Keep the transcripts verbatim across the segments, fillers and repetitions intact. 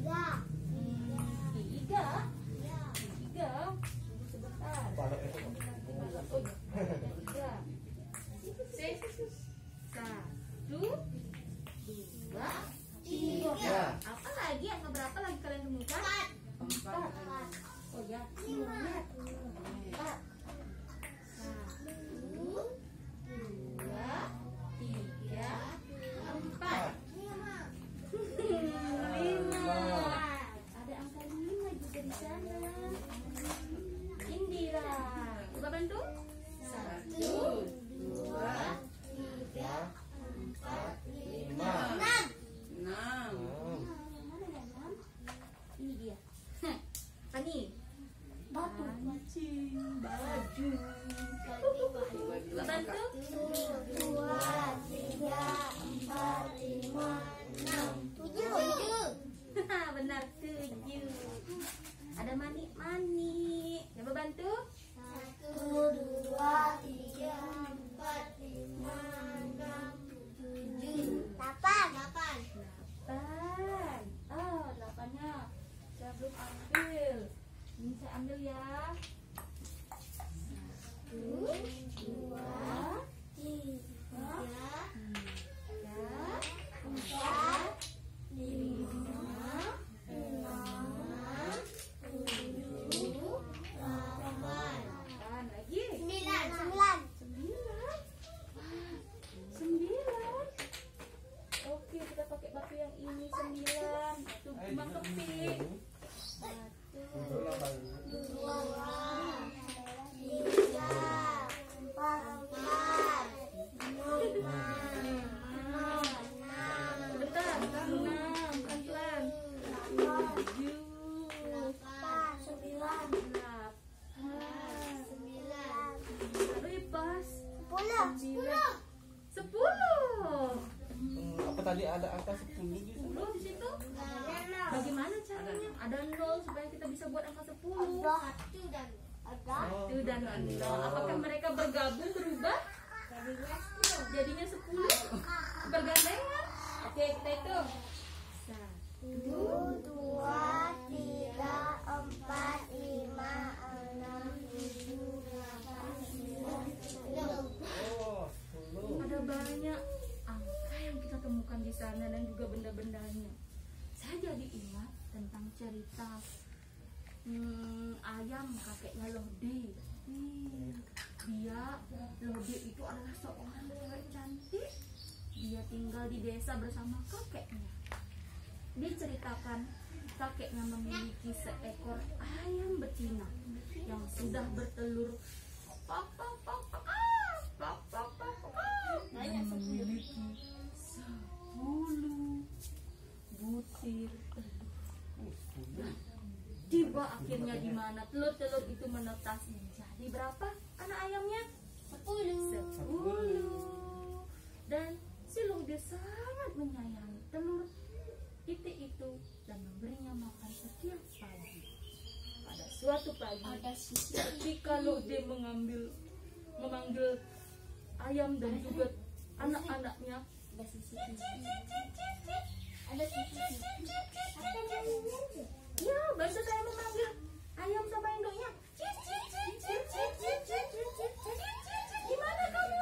Tiga. Tiga. Tunggu sebentar. Balok. Oh, tiga. Satu, dua, tiga. Apa lagi? Angka berapa lagi kalian temukan? Empat. Oh ya, ingat. Empat. Satu, dua, tiga, empat. Lima. Ada angka lima juga di sana. Indira, coba bantu. Satu, dua, tiga, empat, lima. Enam. Enam. Mana ya enam? Ini dia. Ani. Batu. Mancing. Baju. Coba bantu. Dua, tiga, empat, lima, enam. Tujuh. Benar, tujuh. Ada manik-manik. Coba bantu. Satu, dua, tiga, empat, lima, enam, tujuh. Delapan. Delapan. Delapan. Oh, delapannya saya belum ambil. Ini saya ambil ya. Satu, dua, tiga, tiga, empat, lima, enam, tujuh, delapan. Delapan lagi. Sembilan. Sembilan. Sembilan. Sembilan. Oke, kita pakai batu yang ini sembilan. Batu lima keping. Satu, dua, tiga, empat, empat, lima, enam, sebentar, enam, pelan-pelan, tujuh, delapan, sembilan, delapan, sembilan, pas, sepuluh, sepuluh, sepuluh. Apa tadi ada angka sepuluh di sepuluh di situ? Bagaimana caranya? Ada nol supaya kita bisa buat angka sepuluh. Satu dan satu dan nol. Apakah mereka bergabung berubah? Jadinya sepuluh. Bergandengan. Oke, kita hitung. Satu, dua, tiga, empat, lima, enam, tujuh, delapan, sembilan, sepuluh. Ada banyak angka yang kita temukan di sana dan juga benda-bendanya. Saya jadi ingat tentang cerita hmm, ayam kakeknya Lode. Hmm, dia Lode itu adalah seorang cewek cantik. Dia tinggal di desa bersama kakeknya. Diceritakan kakeknya memiliki seekor ayam betina yang sudah bertelur pak pak pak pak pak pak pak pak dan memiliki sepuluh butir telur. Tiba akhirnya di mana telur-telur itu menetas. Jadi berapa anak ayamnya? Sepuluh. Sepuluh. Dan si Lode sangat menyayangi telur itik itu dan memberinya makan setiap pagi. Pada suatu pagi, ketika Lode mengambil memanggil ayam dan juga anak-anaknya, ada sisi ada sisi ya, bantu saya memanggil ayam sama induknya. Gimana kamu?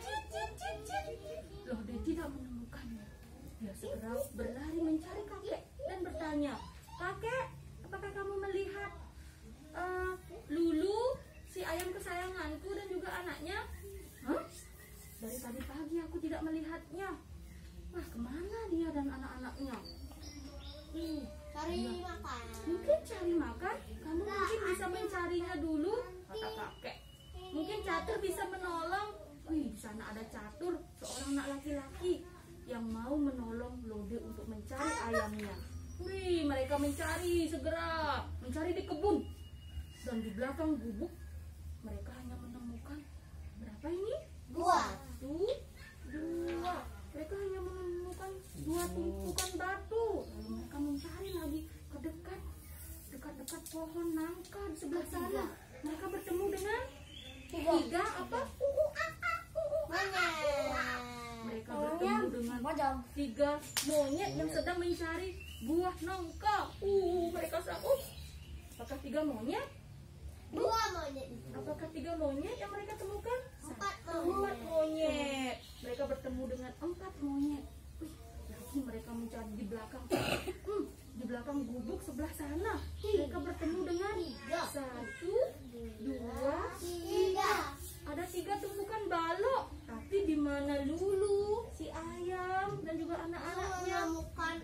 Lode tidak menemukannya. Dia segera berlari mencari kakek dan bertanya, kakek, apakah kamu melihat uh, Lulu, si ayam kesayanganku dan juga anaknya? Hah? Dari tadi pagi aku tidak melihatnya. Wah, kemana dia dan anak-anaknya? Hmm, cari dia makan. mungkin cari makan. Kamu mungkin bisa mencarinya dulu, kata kakek. Mungkin Catur bisa menolong. Wih, di sana ada Catur, seorang anak laki-laki yang mau menolong Lode untuk mencari ayamnya. Wih, mereka mencari segera, mencari di kebun. Dan di belakang gubuk mereka hanya menemukan berapa ini? Dua. Satu, dua. Mereka hanya menemukan dua tumpukan batu. Lalu mereka mencari lagi ke dekat, dekat-dekat pohon nangka di sebelah sana. Mereka bertemu dengan tiga apa? Mana? Mereka bertemu dengan tiga monyet yang sedang mencari buah nangka. Uh, mereka sanggup. Apakah tiga monyet? Dua monyet. Apakah tiga monyet yang mereka temukan? Empat Empat monyet. Mereka bertemu dengan empat monyet. Wih, lagi mereka mencari di belakang. Hmm, di belakang gubuk sebelah sana. Mereka bertemu dengan satu, dua, Tiga. ada tiga tumpukan balok. Tapi di mana Lulu, si ayam, dan juga anak-anaknya? Menemukan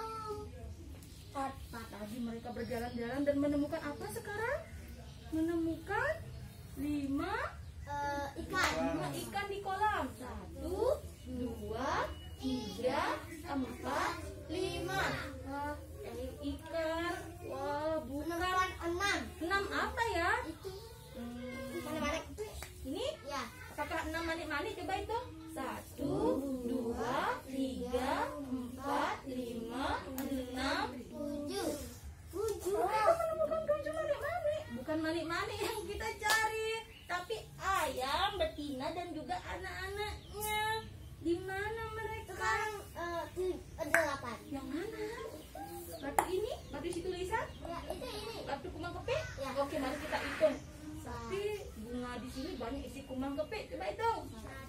empat. Empat. Tadi mereka berjalan-jalan dan menemukan apa sekarang? Menemukan lima, Eh, ikan. lima ikan di kolam. Satu, dua, tiga, empat, lima. Wah, ini ikan. Wah, bukan. Menemukan enam. Enam apa ya? Itu Hmm, mana-mana? ini Ya. apakah enam manik-manik? Coba itu. Satu, dua, tiga, empat, lima, enam, Tujuh. Tujuh. mereka menemukan tujuh manik-manik. Bukan manik-manik yang kita cari, tapi ayam, betina, dan juga anak-anaknya. Di mana mereka? Sekarang eh, tu- delapan. Yang mana? Batu ini? Batu si tulisan? Ya, itu ini. Batu kumang kepik? Ya. Oke, mari kita hitung. Tapi bunga di sini banyak isi kumang kepik. Coba hitung.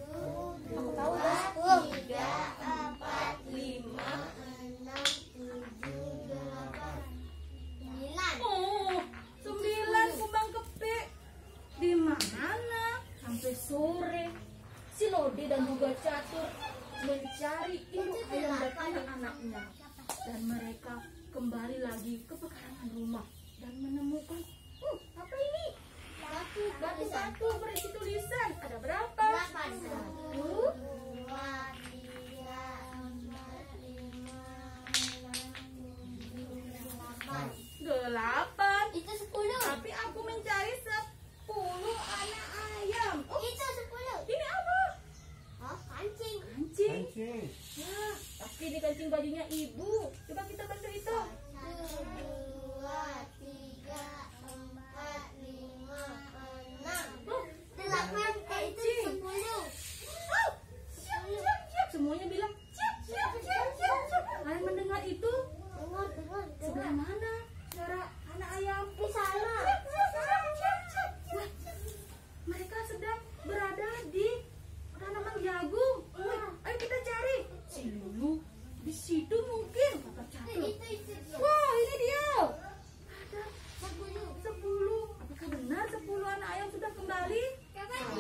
Aku tahu tiga, empat, Lima. enam, tujuh, delapan, sembilan. Oh, sembilan kumang kepik. Di mana? Sampai sore. Si Lode dan juga Catur mencari induk ayam dan anak-anaknya. Dan mereka kembali lagi ke pekarangan rumah dan menemukan, uh, apa ini? Satu, Batu-batu berisi tulisan. Ada berapa? Delapan. Satu, dua, tiga, empat, lima, enam, tujuh, delapan. delapan. Itu sepuluh. Tapi aku mencari sepuluh anak ayam. Oh, Itu sepuluh. ini apa? Oh, kancing. Kancing. Kancing. Ya, pasti ini kancing bajunya ibu. Coba kita bantu itu. Satu, dua, tiga, empat, lima, enam, Oh, delapan. Eh, itu sepuluh. oh, siap, siap, siap. Semuanya bilang siap, siap, siap, siap, siap. Kalian mendengar itu? Dengar, dengar, Sebelah dengar. mana suara anak ayam? Di sana. Siap, siap, siap, siap, siap. Wah, mereka sedang berada di tanaman jagung. Wah, ayo kita cari. Si Lulu di situ mungkin, kata Catur. Itu, itu, itu. Wah, ini dia. Ada Sepuluh. sepuluh. Apakah benar sepuluh anak ayam sudah kembali? Satu,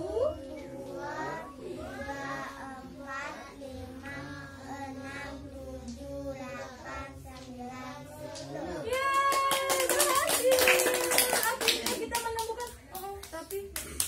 Dua, tiga, empat, lima, enam, tujuh, delapan, sembilan, sepuluh. yeay, berhasil. Akhirnya kita menemukan. Oh, tapi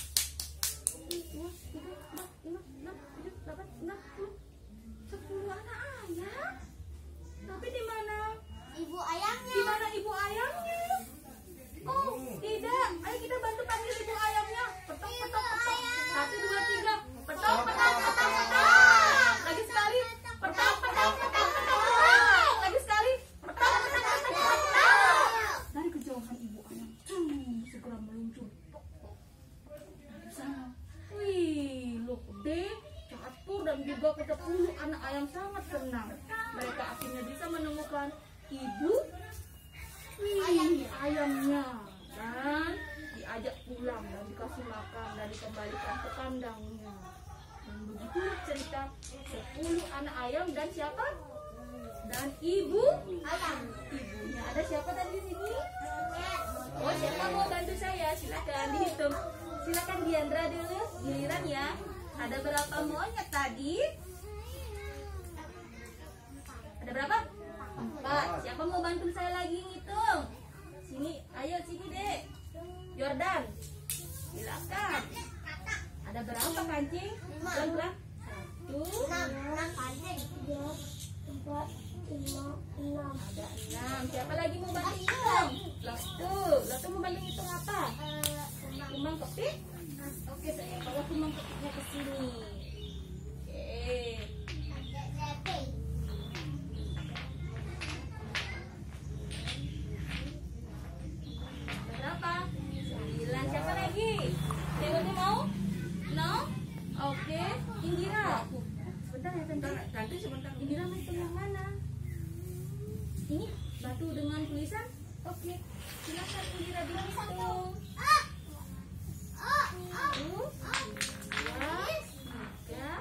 dua, tiga, empat, lima, enam, tujuh, delapan, enam, sepuluh. Sepuluh anak ayam. Tapi di mana? Ibu ayamnya. Di mana ibu ayamnya? Oh, tidak. Ayo kita bantu panggil ibu ayamnya. Petok, petok, petok. Satu, dua, tiga. Petok, petok, petok, petok. Lagi sekali. Petok, petok, petok, petok, petok. Lagi sekali. Petok, petok, petok, petok. Dari kejauhan ibu ayam, cung, segera meluncur. Tok, tok. Di sana. Wih, Lode, Catur, dan juga kesepuluh anak ayam sangat senang. Mereka akhirnya bisa menemukan ibu wih, ayamnya dan diajak pulang dan dikasih makan dan dikembalikan ke kandangnya. Dan begitu cerita sepuluh anak ayam dan siapa? Dan ibu Ayam. ibunya. Ada siapa tadi di sini? Oh, siapa mau bantu saya? Silakan dihitung. Silakan Diandra dulu, giliran ya. Ada berapa monyet tadi? Ada berapa? Empat. Siapa mau bantu saya lagi ngitung? Sini, ayo sini dek. Jordan, silakan. Ada berapa kancing? Lima. Pelan-pelan. Satu, Enam, enam kancing. empat, lima, enam. Ada enam. Siapa lagi mau bantu hitung? Lotu, Lotu mau bantu hitung apa? Eh, enam. Kumang kepik? Oke, saya bawa kumang kepiknya ke sini. Oke. Leping. Berapa? Sembilan. Siapa lagi? Dewa mau? No? Oke. Indira. Sebentar ya, sebentar. Nanti sebentar Indira mau hitung yang mana? Ini batu dengan tulisan? Oke, silakan Indira dihitung. Satu, dua, tiga.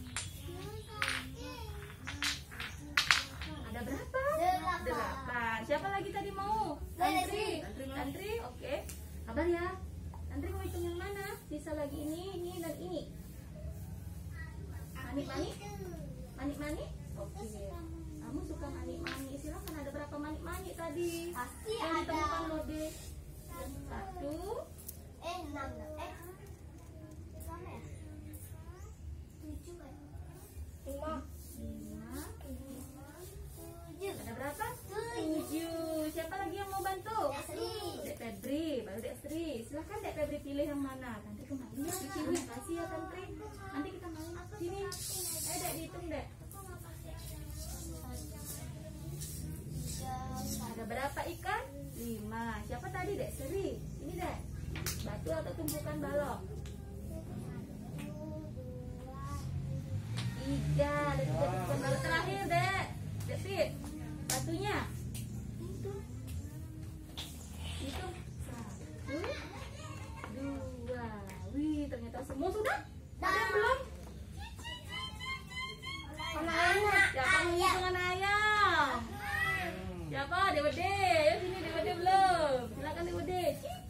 Ada berapa? Delapan. Siapa lagi tadi mau? Tantri. Tantri, oke. Kabar ya. Tantri mau hitung yang mana? Sisa lagi ini, ini dan ini. Manik-manik? Manik-manik? Oke. Kamu suka manik-manik? Silakan, ada berapa manik-manik tadi? Pasti Yang ada. ditemukan lo deh. Satu, Eh, enam. Eh, berapa ya? Tujuh kan? Lima. lima. Tujuh. Ada berapa? Tujuh. Tujuh. Siapa lagi yang mau bantu? Dek Sri. Dek Febri, baru Dek Sri. Silakan Dek Febri pilih yang mana. Nanti kembali ya di sini. Kasih ya Tantri. Nanti kita main sini. Eh Dek, dihitung Dek. Ada berapa ikan? Lima. Siapa tadi Dek Sri? Ini Dek. Batu atau tumpukan balok? Tiga. Ada tiga tumpukan balok terakhir Dek. Dek Fit. Batunya. Itu. Itu. Satu. Dua. Wih, ternyata semua sudah. Ada yang belum? Anak-anak. Siapa mau hitungan ayam? Siapa? Dewa De. Ayo sini Dewa De belum. Silakan Dewa De.